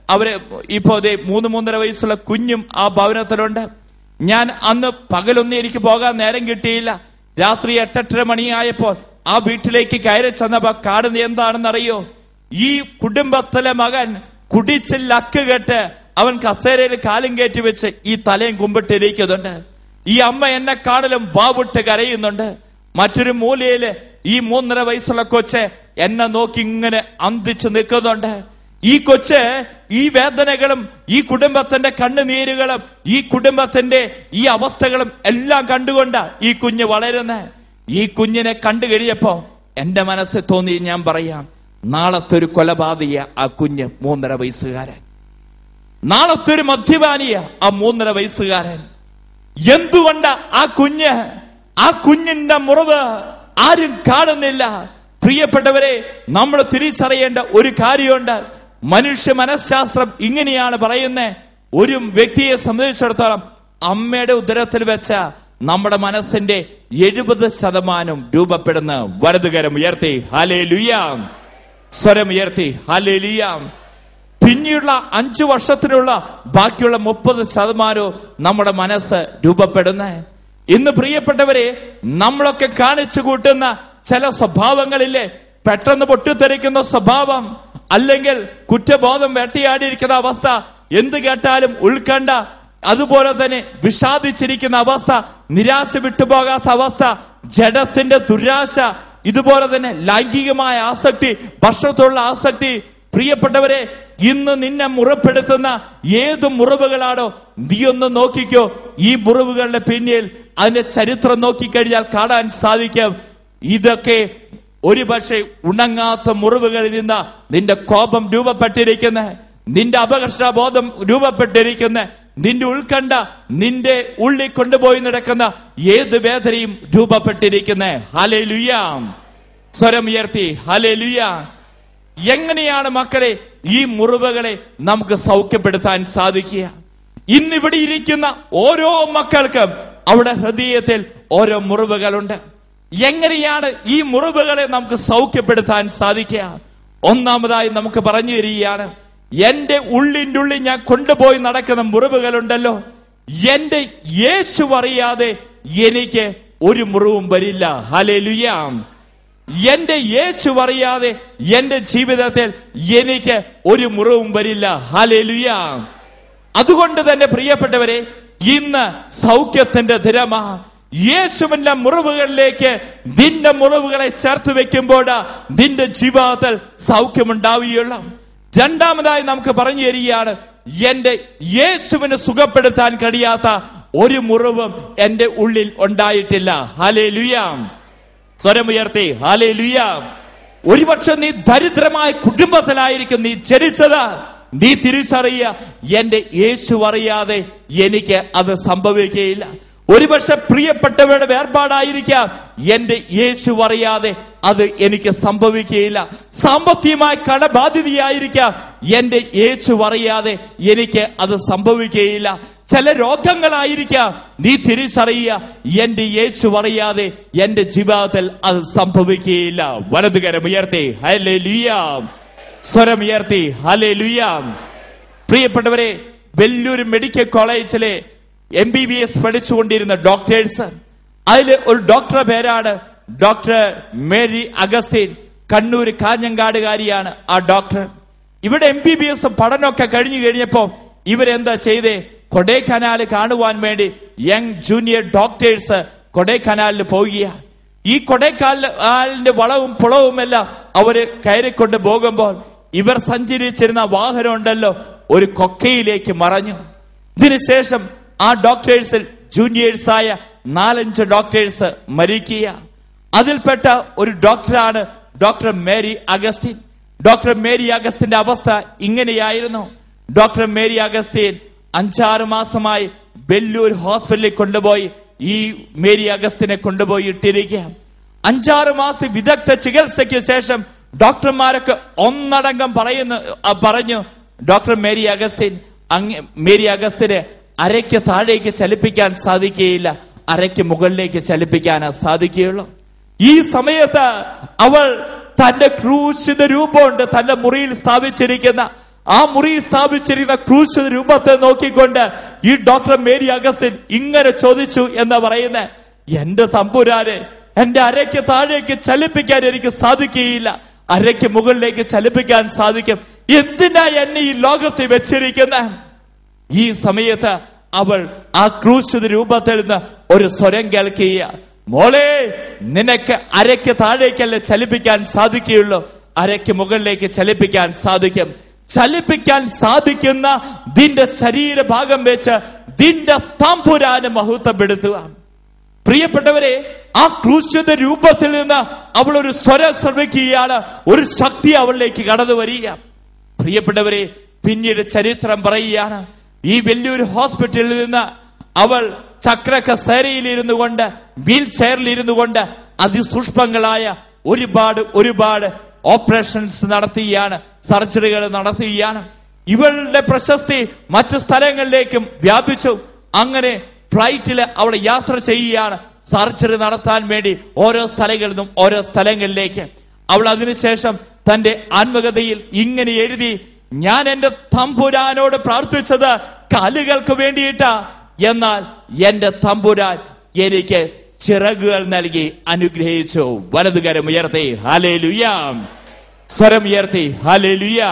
അവര് ഇപ്പോ അതേ മൂന്ന് മൂന്നര വയസ്സുള്ള കുഞ്ഞും ആ ഭവനത്തിലുണ്ട്. ഞാൻ അന്ന് പകലൊന്നും എനിക്ക് പോകാൻ നേരം കിട്ടിയില്ല. രാത്രി എട്ടെട്ടര മണിയായപ്പോൾ ആ വീട്ടിലേക്ക് കയറി ചെന്നപ്പോ കാണുന്നത് എന്താണെന്നറിയോ? ഈ കുടുംബത്തിലെ മകൻ കുടിച്ച് ലക്ക് കെട്ട് അവൻ കസേരയിൽ കാലും കയറ്റി വെച്ച് ഈ തലയും കുമ്പിട്ടിരിക്കുന്നുണ്ട്. ഈ അമ്മ എന്നെ കാണലും വാവിട്ട് കരയുന്നുണ്ട്. മറ്റൊരു മൂലയില് ഈ മൂന്നര വയസ്സുള്ള കൊച്ച് എന്നെ നോക്കി ഇങ്ങനെ അന്തിച്ചു നിൽക്കുന്നുണ്ട്. ഈ കൊച്ച് ഈ വേദനകളും ഈ കുടുംബത്തിന്റെ കണ്ണുനീരുകളും ഈ കുടുംബത്തിന്റെ ഈ അവസ്ഥകളും എല്ലാം കണ്ടുകൊണ്ട് ഈ കുഞ്ഞ് വളരുന്നേ. ഈ കുഞ്ഞിനെ കണ്ടു കഴിഞ്ഞപ്പോ എന്റെ മനസ്സിൽ തോന്നി, ഞാൻ പറയാം, നാളത്തെ ഒരു കൊലപാതക ആ കുഞ്ഞ് മൂന്നര വയസ്സുകാരൻ, നാളത്തെ ഒരു മദ്യപാനിയ ആ മൂന്നര വയസ്സുകാരൻ. എന്തുകൊണ്ട് ആ കുഞ്ഞ് ആ കുഞ്ഞിന്റെ മുറിവ് ആരും കാണുന്നില്ല? പ്രിയപ്പെട്ടവരെ, നമ്മൾ തിരിച്ചറിയേണ്ട ഒരു കാര്യമുണ്ട്. മനുഷ്യ മനഃശാസ്ത്രം ഇങ്ങനെയാണ് പറയുന്നത്. ഒരു വ്യക്തിയെ സംബന്ധിച്ചിടത്തോളം അമ്മയുടെ ഉദരത്തിൽ വെച്ച നമ്മുടെ മനസ്സിന്റെ എഴുപത് ശതമാനം രൂപപ്പെടുന്ന വലതുകരം ഉയർത്തി ഹല്ലേലൂയ, സ്വരം ഉയർത്തി ഹല്ലേലൂയ. പിന്നീടുള്ള അഞ്ചു വർഷത്തിനുള്ള ബാക്കിയുള്ള മുപ്പത് ശതമാനവും നമ്മുടെ മനസ്സ് രൂപപ്പെടുന്ന. ഇന്ന് പ്രിയപ്പെട്ടവരെ, നമ്മളൊക്കെ കാണിച്ചു കൂട്ടുന്ന ചില സ്വഭാവങ്ങളില്ലേ, പെട്ടെന്ന് പൊട്ടിത്തെറിക്കുന്ന സ്വഭാവം, അല്ലെങ്കിൽ കുറ്റബോധം വേട്ടയാടിയിരിക്കുന്ന അവസ്ഥ, എന്ത് കേട്ടാലും ഉൾക്കണ്ട, അതുപോലെ തന്നെ വിഷാദിച്ചിരിക്കുന്ന അവസ്ഥ, നിരാശ വിട്ടുപോകാത്ത അവസ്ഥ, ജഡത്തിന്റെ ദുരാശ, ഇതുപോലെ തന്നെ ലൈംഗികമായ ആസക്തി, ഭക്ഷണത്തോടുള്ള ആസക്തി. പ്രിയപ്പെട്ടവരെ, ഇന്ന് നിന്നെ മുറിപ്പെടുത്തുന്ന ഏത് മുറിവുകളാണോ, നീ ഒന്ന് നോക്കിക്കോ. ഈ മുറിവുകളുടെ പിന്നിൽ അതിന്റെ ചരിത്രം നോക്കിക്കഴിഞ്ഞാൽ കാണാൻ സാധിക്കും. ഇതൊക്കെ ഒരു പക്ഷേ ഉണങ്ങാത്ത മുറിവുകളിൽ നിന്ന് നിന്റെ കോപം രൂപപ്പെട്ടിരിക്കുന്ന, നിന്റെ അപകർഷബോധം രൂപപ്പെട്ടിരിക്കുന്ന, നിന്റെ ഉത്കണ്ഠ, നിന്റെ ഉള്ളിൽ കൊണ്ടുപോയി നടക്കുന്ന ഏത് വേദനയും രൂപപ്പെട്ടിരിക്കുന്ന. ഹല്ലേലൂയ, സ്വരം ഉയർത്തി ഹല്ലേലൂയ. എങ്ങനെയാണ് മക്കളെ ഈ മുറിവുകളെ നമുക്ക് സൗഖ്യപ്പെടുത്താൻ സാധിക്കുക? ഇന്നിവിടെ ഇരിക്കുന്ന ഓരോ മക്കൾക്കും അവിടെ ഹൃദയത്തിൽ ഓരോ മുറിവുകളുണ്ട്. എങ്ങനെയാണ് ഈ മുറിവുകളെ നമുക്ക് സൗഖ്യപ്പെടുത്താൻ സാധിക്കുക? ഒന്നാമതായി നമുക്ക് പറഞ്ഞു തരികയാണ്, എന്റെ ഉള്ളിൻ്റെ ഉള്ളിൽ ഞാൻ കൊണ്ടുപോയി നടക്കുന്ന മുറിവുകളുണ്ടല്ലോ, എന്റെ യേശു അറിയാതെ എനിക്ക് ഒരു മുറിവും വരില്ല. ഹല്ലേലൂയ. എന്റെ യേശു അറിയാതെ എന്റെ ജീവിതത്തിൽ എനിക്ക് ഒരു മുറിവും വരില്ല. ഹല്ലേലൂയ. അതുകൊണ്ട് തന്നെ പ്രിയപ്പെട്ടവരെ, ഇന്ന് സൗഖ്യത്തിന്റെ ദിനമാ. യേശുവിന്റെ മുറിവുകളിലേക്ക് നിന്റെ മുറിവുകളെ ചേർത്ത് വെക്കുമ്പോൾ നിന്റെ ജീവിതത്തിൽ സൗഖ്യമുണ്ടാവുകയുള്ളൂ. രണ്ടാമതായി നമുക്ക് പറഞ്ഞു തരികയാണ്, എന്റെ യേശുവിനെ സുഖപ്പെടുത്താൻ കഴിയാത്ത ഒരു മുറിവും എന്റെ ഉള്ളിൽ ഉണ്ടായിട്ടില്ല. ഹല്ലേലൂയ, സ്വരമുയർത്തി ഹല്ലേലൂയ. ഒരുപക്ഷെ നീ ദരിദ്രമായ കുടുംബത്തിലായിരിക്കും നീ ജനിച്ചത്. നീ തിരിച്ചറിയുക, എന്റെ യേശു അറിയാതെ എനിക്ക് അത് സംഭവിക്കുകയില്ല. ഒരുപക്ഷെ പ്രിയപ്പെട്ടവരുടെ വേർപാടായിരിക്കാം, എന്റെ യേശു അറിയാതെ അത് എനിക്ക് സംഭവിക്കുകയില്ല. സാമ്പത്തികമായ കടബാധ്യതയായിരിക്കാം, എന്റെ യേശു അറിയാതെ എനിക്ക് അത് സംഭവിക്കുകയില്ല. ചില രോഗങ്ങളായിരിക്കാം, നീ തിരിച്ചറിയുക, എന്റെ യേശു അറിയാതെ എന്റെ ജീവിതത്തിൽ അത് സംഭവിക്കുകയില്ല. വലതുകരം ഉയർത്തി ഹല്ലേലൂയ, സ്വരം ഉയർത്തി ഹല്ലേലൂയ. പ്രിയപ്പെട്ടവരെ, വെല്ലൂർ മെഡിക്കൽ കോളേജിലെ എം ബി ബി എസ് പഠിച്ചുകൊണ്ടിരുന്ന ഡോക്ടേഴ്സ്, അതിൽ ഒരു ഡോക്ടറുടെ പേരാണ് ഡോക്ടർ മേരി അഗസ്റ്റിൻ. കണ്ണൂർ കാഞ്ഞങ്കാടുകാരിയാണ് ആ ഡോക്ടർ. ഇവിടെ എം ബി ബി എസ് പഠനമൊക്കെ കഴിഞ്ഞു കഴിഞ്ഞപ്പോ ഇവരെന്താ ചെയ്തേ, കൊടൈക്കനാൽ കാണുവാൻ വേണ്ടി യങ് ജൂനിയർ ഡോക്ടേഴ്സ് കൊടൈക്കനാലിൽ പോവുകയാണ്. ഈ കൊടൈക്കനാലിന്റെ വളവും പുളവും എല്ലാം അവര് കയറിക്കൊണ്ട് പോകുമ്പോൾ ഇവർ സഞ്ചരിച്ചിരുന്ന വാഹനം ഉണ്ടല്ലോ, ഒരു കൊക്കയിലേക്ക് മറഞ്ഞു. ഇതിനുശേഷം ആ ഡോക്ടേഴ്സിൽ ജൂനിയേഴ്സായ നാലഞ്ച് ഡോക്ടേഴ്സ് മരിക്കുക. അതിൽപ്പെട്ട ഒരു ഡോക്ടറാണ് doctor Mary Augustine. Doctor Mary അഗസ്റ്റിന്റെ അവസ്ഥ ഇങ്ങനെയായിരുന്നു. ഡോക്ടർ മേരി അഗസ്റ്റിൻ അഞ്ചാറ് മാസമായി വെല്ലൂർ ഹോസ്പിറ്റലിൽ കൊണ്ടുപോയി ഈ മേരി അഗസ്റ്റിനെ കൊണ്ടുപോയി ഇട്ടിരിക്കുക. അഞ്ചാറ് മാസത്തെ വിദഗ്ധ ചികിത്സയ്ക്ക് ശേഷം ഡോക്ടർമാരൊക്കെ ഒന്നടങ്കം പറയുന്നു പറഞ്ഞു ഡോക്ടർ മേരി അഗസ്റ്റിൻ മേരി അഗസ്റ്റിനെ അരയ്ക്ക് താഴേക്ക് ചലിപ്പിക്കാൻ സാധിക്കുകയില്ല, അരയ്ക്ക് മുകളിലേക്ക് ചലിപ്പിക്കാൻ സാധിക്കുകയുള്ളൂ. ഈ സമയത്ത് അവൾ തന്റെ ക്രൂശിത രൂപമുണ്ട് തന്റെ മുറിയിൽ സ്ഥാപിച്ചിരിക്കുന്ന ആ മുറി സ്ഥാപിച്ചിരുന്ന ക്രൂശ് രൂപത്തെ നോക്കിക്കൊണ്ട് ഈ ഡോക്ടർ മേരി അഗസ്റ്റിൻ ഇങ്ങനെ ചോദിച്ചു എന്ന് പറയുന്നത്, എന്റെ തമ്പുരാനെ, എന്റെ അരയ്ക്ക് താഴേക്ക് ചലിപ്പിക്കാൻ എനിക്ക് സാധിക്കുകയില്ല, അരയ്ക്ക് മുകളിലേക്ക് ചലിപ്പിക്കാൻ സാധിക്കും, എന്തിനാ എന്നെ ഈ ലോകത്തിൽ വെച്ചിരിക്കുന്ന? ഈ സമയത്ത് അവൾ ആ ക്രൂശ് രൂപത്തിൽ നിന്ന് ഒരു സ്വരം കേൾക്കുക, മോളെ, നിനക്ക് അരയ്ക്ക് താഴേക്കല്ലേ ചലിപ്പിക്കാൻ സാധിക്കുകയുള്ളൂ, അരയ്ക്ക് മുകളിലേക്ക് ചലിപ്പിക്കാൻ സാധിക്കും. ചലിപ്പിക്കാൻ സാധിക്കുന്ന നിന്റെ ശരീരഭാഗം വെച്ച് നിന്റെ തമ്പുരാനെ മഹത്വപ്പെടുത്തുക. പ്രിയപ്പെട്ടവരെ, ആ ക്രൂശിത രൂപത്തിൽ നിന്ന് അവൾ ഒരു സ്വരം ശ്രവിക്കുകയാണ്, ഒരു ശക്തി അവളിലേക്ക് കടന്നു വരിക. പ്രിയപ്പെട്ടവരെ, പിന്നീട് ചരിത്രം പറയുകയാണ്, ഈ വലിയൊരു ഹോസ്പിറ്റലിൽ നിന്ന് അവൾ ചക്ര കസേരയിൽ ഇരുന്നു കൊണ്ട്, വീൽ ചെയറിൽ ഇരുന്നു കൊണ്ട് അതിസൂക്ഷ്മങ്ങളായ ഒരുപാട് ഒരുപാട് ഓപ്പറേഷൻസ് നടത്തുകയാണ്, സർജറികൾ നടത്തുകയാണ്. ഇവളുടെ പ്രശസ്തി മറ്റു സ്ഥലങ്ങളിലേക്കും വ്യാപിച്ചു. അങ്ങനെ ഫ്ലൈറ്റിൽ അവൾ യാത്ര ചെയ്യുകയാണ് സർജറി നടത്താൻ വേണ്ടി, ഓരോ സ്ഥലങ്ങളിൽ നിന്നും ഓരോ സ്ഥലങ്ങളിലേക്ക്. അവൾ അതിനുശേഷം തന്റെ ആത്മകഥയിൽ ഇങ്ങനെ എഴുതി, ഞാൻ എന്റെ തമ്പുരാനോട് പ്രാർത്ഥിച്ചത് കാലുകൾക്ക് വേണ്ടിയിട്ടാ, എന്നാൽ എന്റെ തമ്പുരാൻ എനിക്ക് ചിറകുകൾ നൽകി അനുഗ്രഹിച്ചു. വലതുകരം ഉയർത്തി ഹല്ലേലൂയാ, സ്വരം ഉയർത്തി ഹല്ലേലൂയാ,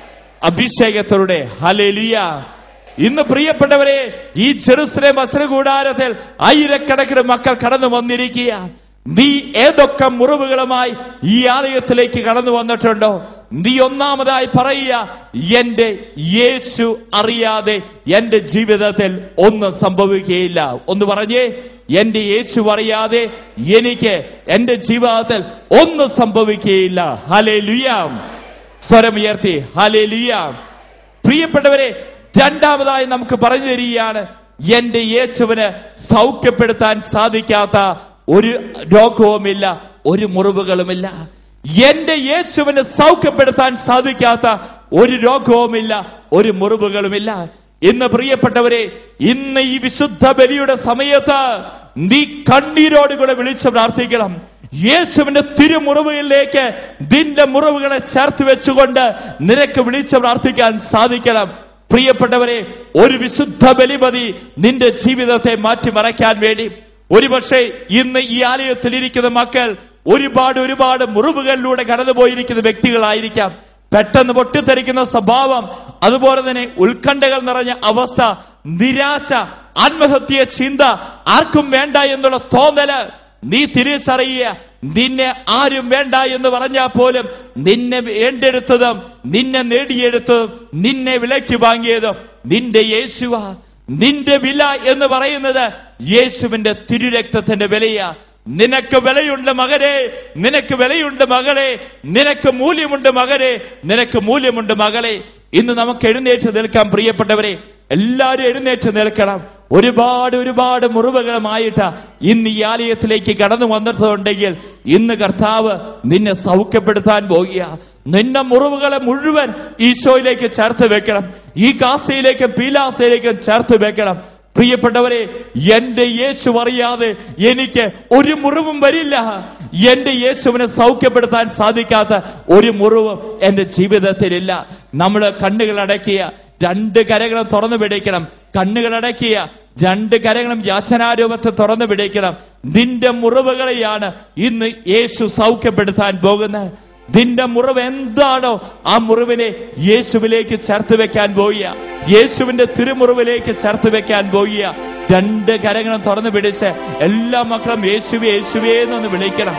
അഭിഷേകത്തോടെ ഹല്ലേലൂയാ. ഇന്ന് പ്രിയപ്പെട്ടവരെ, ഈ ജെറുസലേം വസ്ത്രകൂടാരത്തിൽ ആയിരക്കണക്കിന് മക്കൾ കടന്നു വന്നിരിക്കുക. നീ ഏതൊക്കെ മുറിവുകളുമായി ഈ ആലയത്തിലേക്ക് കടന്നു വന്നിട്ടുണ്ടോ? നീ ഒന്നാമതായി പറയുക, എന്റെ യേശു അറിയാതെ എന്റെ ജീവിതത്തിൽ ഒന്നും സംഭവിക്കുകയില്ല. ഒന്ന് പറഞ്ഞേ, എന്റെ യേശു അറിയാതെ എനിക്ക് എന്റെ ജീവിതത്തിൽ ഒന്നും സംഭവിക്കുകയില്ല. ഹല്ലേലൂയാ, സ്വരം ഉയർത്തി ഹല്ലേലൂയാ. പ്രിയപ്പെട്ടവരെ, രണ്ടാമതായി നമുക്ക് പറഞ്ഞു തരികയാണ്, എന്റെ യേശുവിന് സൗഖ്യപ്പെടുത്താൻ സാധിക്കാത്ത ഒരു രോഗവുമില്ല, ഒരു മുറിവുകളുമില്ല. എന്റെ യേശുവിന് സൗഖ്യപ്പെടുത്താൻ സാധിക്കാത്ത ഒരു രോഗവുമില്ല, ഒരു മുറിവുകളുമില്ല. ഇന്ന് പ്രിയപ്പെട്ടവരെ, ഇന്ന് ഈ വിശുദ്ധ ബലിയുടെ സമയത്ത് നീ കണ്ണീരോടുകൂടെ വിളിച്ച് പ്രാർത്ഥിക്കണം. യേശുവിന്റെ തിരുമുറിവുകളിലേക്ക് നിന്റെ മുറിവുകളെ ചേർത്ത് വെച്ചുകൊണ്ട് നിനക്ക് വിളിച്ച് പ്രാർത്ഥിക്കാൻ സാധിക്കണം. പ്രിയപ്പെട്ടവരെ, ഒരു വിശുദ്ധ ബലിമതി നിന്റെ ജീവിതത്തെ മാറ്റിമറയ്ക്കാൻ വേണ്ടി. ഒരുപക്ഷെ ഇന്ന് ഈ ആലയത്തിൽ ഇരിക്കുന്ന മക്കൾ ഒരുപാട് ഒരുപാട് മുറിവുകളിലൂടെ കടന്നുപോയിരിക്കുന്ന വ്യക്തികളായിരിക്കാം. പെട്ടെന്ന് പൊട്ടിത്തെറിക്കുന്ന സ്വഭാവം, അതുപോലെ തന്നെ ഉത്കണ്ഠകൾ നിറഞ്ഞ അവസ്ഥ, നിരാശ, ആത്മഹത്യ ചിന്ത, ആർക്കും വേണ്ട എന്നുള്ള തോന്നല്. നീ തിരിച്ചറിയുക, നിന്നെ ആരും വേണ്ട എന്ന് പറഞ്ഞാൽ പോലും നിന്നെ വേണ്ടെടുത്തതും നിന്നെ നേടിയെടുത്തതും നിന്നെ വിലയ്ക്ക് വാങ്ങിയതും നിന്റെ യേശുവാ. നിന്റെ വില എന്ന് പറയുന്നത് യേശുവിന്റെ തിരുരക്തത്തിന്റെ വിലയാ. നിനക്ക് വിലയുണ്ട് മകനെ, നിനക്ക് വിലയുണ്ട് മകളെ, നിനക്ക് മൂല്യമുണ്ട് മകനെ, നിനക്ക് മൂല്യമുണ്ട് മകളെ. ഇന്ന് നമുക്ക് എഴുന്നേറ്റ് നിൽക്കാം. പ്രിയപ്പെട്ടവരെ, എല്ലാവരും എഴുന്നേറ്റ് നിൽക്കണം. ഒരുപാട് ഒരുപാട് മുറിവുകളുമായിട്ട് ഇന്ന് ഈ ആലയത്തിലേക്ക് കടന്നു വന്നിട്ടുണ്ടെങ്കിൽ ഇന്ന് കർത്താവ് നിന്നെ സൗഖ്യപ്പെടുത്താൻ പോകുക. നിന്റെ മുറിവുകളെ മുഴുവൻ ഈശോയിലേക്ക് ചേർത്ത് വെക്കണം. ഈ കാസയിലേക്കും പീലാസയിലേക്കും ചേർത്ത് വെക്കണം. പ്രിയപ്പെട്ടവരെ, എന്റെ യേശു അറിയാതെ എനിക്ക് ഒരു മുറിവും വരില്ല. എന്റെ യേശുവിനെ സൗഖ്യപ്പെടുത്താൻ സാധിക്കാത്ത ഒരു മുറിവും എന്റെ ജീവിതത്തിലില്ല. നമ്മൾ കണ്ണുകൾ അടയ്ക്കുക, രണ്ട് കരങ്ങളും തുറന്നു പിടിക്കണം. കണ്ണുകൾ അടയ്ക്കുക, രണ്ട് കരങ്ങളും യാചനാരൂപത്തെ തുറന്നു പിടിക്കണം. നിന്റെ മുറിവുകളെയാണ് ഇന്ന് യേശു സൗഖ്യപ്പെടുത്താൻ പോകുന്നത്. നിന്റെ മുറിവ് എന്താണോ ആ മുറിവിനെ യേശുവിലേക്ക് ചേർത്ത് വെക്കാൻ പോവുക. യേശുവിന്റെ തിരുമുറിവിലേക്ക് ചേർത്ത് വെക്കാൻ പോവുക. രണ്ട് കരങ്ങളും തുറന്നു പിടിച്ച് എല്ലാ മക്കളും യേശുവേ യേശുവേ എന്നൊന്ന് വിളിക്കണം.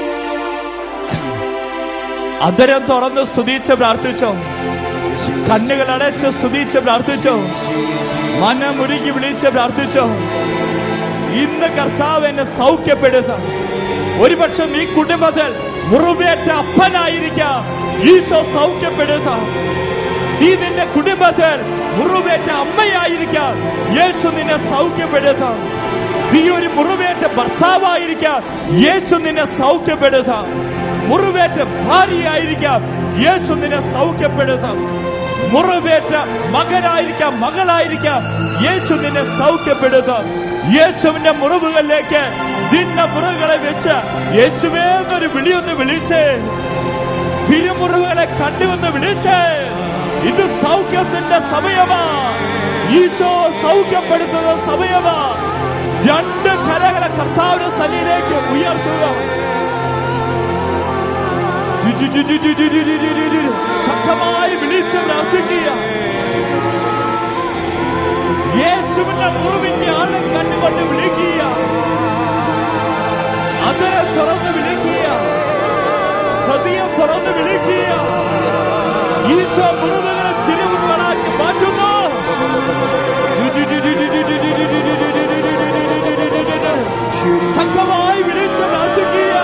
അധരം തുറന്ന് സ്തുതിച്ച് പ്രാർത്ഥിച്ചോ, കണ്ണുകൾ അടച്ച് സ്തുതിച്ച് പ്രാർത്ഥിച്ചോ, മനമുരുകി വിളിച്ച് പ്രാർത്ഥിച്ചോ. ഇന്ന് കർത്താവ് എന്നെ സൗഖ്യപ്പെടുത്താം. ഒരുപക്ഷെ നീ കുടുംബത്തിൽ മുറിവേറ്റ അപ്പനായിരിക്കാം, ഈശോ സൗഖ്യപ്പെടുത്താം. നീ നിന്റെ കുടുംബത്തിൽ മുറിവേറ്റ അമ്മയായിരിക്കാം, യേശു നിന്നെ സൗഖ്യപ്പെടുത്താം. നീ ഒരു മുറിവേറ്റ ഭർത്താവായിരിക്കാം, യേശു നിന്നെ സൗഖ്യപ്പെടുത്താം. മുറിവേറ്റ ഭാര്യയായിരിക്കാം, യേശു നിന്നെ സൗഖ്യപ്പെടുത്താം. മുറിവേറ്റ മകനായിരിക്കാം, മകളായിരിക്കാം, യേശു നിന്നെ സൗഖ്യപ്പെടുത്താം. യേശുവിന്റെ മുറിവുകളിലേക്ക് നിന്റെ മുറിവുകളെ വെച്ച് യേശുവേ എന്നൊരു വിളിയൊന്ന് വിളിച്ചേ. തിരുമുറിവുകളെ കണ്ടുവന്ന് വിളിച്ചേ. ഇത് സൗഖ്യത്തിന്റെ സമയമാ. ഈശോ സൗഖ്യപ്പെടുത്തുന്ന സമയമാ. രണ്ട് കരകളെ കർത്താവിന്റെ സന്നിധിയിലേക്ക് ഉയർത്തുക. ശക്തമായി വിളിച്ച് പ്രാർത്ഥിക്കുക. യേശുവിന്റെ മുറിവിന്റെ ആഴം കണ്ടുകൊണ്ട് വിളിക്കുക. അതരം തുറന്ന് വിളിക്കുക. ഹൃദയം തുറന്ന് വിളിക്കുക. ഈശോ മുറിവുകളെ തിരുമുറിവുകളാക്കി മാറ്റുന്നു. ശക്തമായി വിളിച്ച് പ്രാർത്ഥിക്കുക.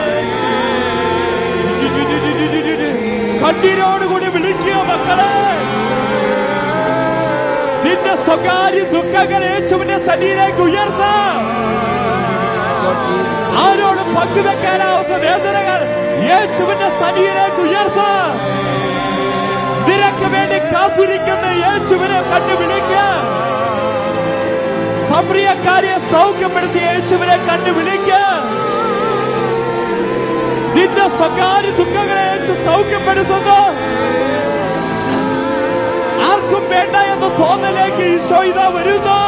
കണ്ണീരോടുകൂടി വിളിക്കുക മക്കളെ. നിന്റെ സ്വകാര്യ ദുഃഖങ്ങൾ യേശുവിന്റെ സന്നിധിയിലേക്ക് ഉയർത്താം. ആരോടും പങ്കുവെക്കാനാവുന്ന വേദനകൾ യേശുവിന്റെ സന്നിധിയിലേക്ക് ഉയർത്താം. നിനക്ക് വേണ്ടി കാത്തിരിക്കുന്ന യേശുവിനെ കണ്ടുവിളിക്കാം. സമറിയക്കാരിയെ സൗഖ്യപ്പെടുത്തിയ യേശുവിനെ കണ്ടുവിളിക്കാം. നിന്റെ സ്വകാര്യ ദുഃഖങ്ങളെ യേശു സൗഖ്യപ്പെടുത്തുന്നു. ആർക്കും വേണ്ട എന്ന തോന്നലേക്ക് ഈശോ ഇതാ വരുന്നു.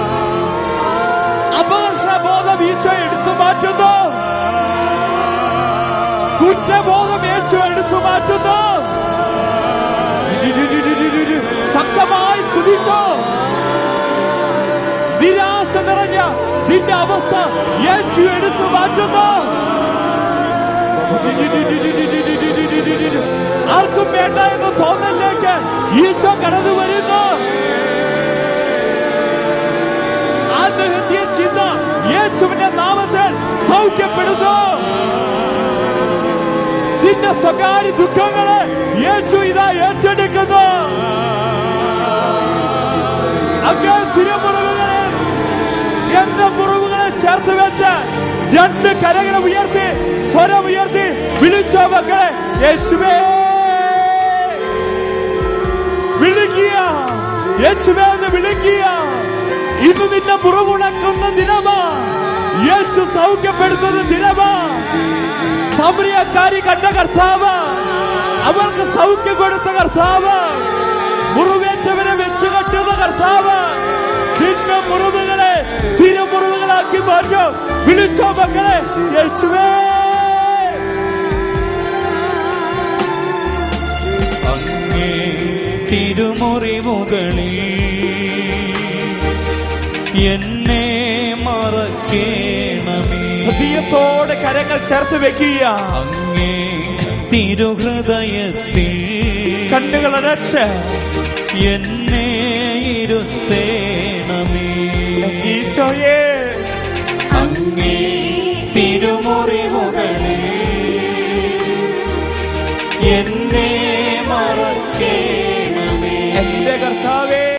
അപകർഷബോധം ഈശോ എടുത്തു മാറ്റുന്നു. കുറ്റബോധം യേശു എടുത്തു മാറ്റുന്നു. ശക്തമായി സ്തുതിച്ചോ. നിരാശ നിറഞ്ഞ നിന്റെ അവസ്ഥ യേശു എടുത്തു മാറ്റുന്നു. ആർക്കും വേണ്ട എന്ന തോന്നലിലേക്ക് ഈശോ കടന്നു വരുന്നു. ആത്മഹത്യ ചിന്ത യേശുവിന്റെ നാമത്തിൽ സൗഖ്യപ്പെടുന്നു. നിന്റെ സ്വകാര്യ ദുഃഖങ്ങളെ യേശു ഇതാ ഏറ്റെടുക്കുന്നു. അങ്ങ് തിരുമുറിവുകളെ എന്റെ മുറിവുകളെ ചേർത്ത് വെച്ച് രണ്ട് കരകളെ ഉയർത്തി സ്വരം ഉയർത്തി വിളിച്ചോ മക്കളെ. യേശുവേ വിളിക്കുക. യേശുവേ എന്ന് വിളിക്കുക. ഇന്ന് നിന്നെ മുറിവുണക്കുന്ന ദിനമാ. യേശു സൗഖ്യപ്പെടുത്തുന്ന ദിനമാ. സമറിയക്കാരി കണ്ട കർത്താവ്, അവൾക്ക് സൗഖ്യം കൊടുത്ത കർത്താവ്, മുറിവേറ്റവനെ വെച്ചു കെട്ടുന്ന കർത്താവ് നിന്റെ മുറിവുകളെ തിരുമുറിവുകളാക്കി മാറ്റും. വിളിച്ചോ മക്കളെ. യേശുവേ അങ്ങേ തിരുമുറിവുകളിൽ എന്നെ മറക്കേണമേ. ഹൃദയത്തോടെ കരങ്ങൾ ചേർത്ത് വെക്കുക. അങ്ങേ തിരുഹൃദയത്തിൽ കണ്ണുകൾ അടച്ച് എന്നെ ഇരുത്തേണമേ. ഈശോയെ അങ്ങേ തിരുമുറിവുകളിൽ എന്നെ മറക്കേ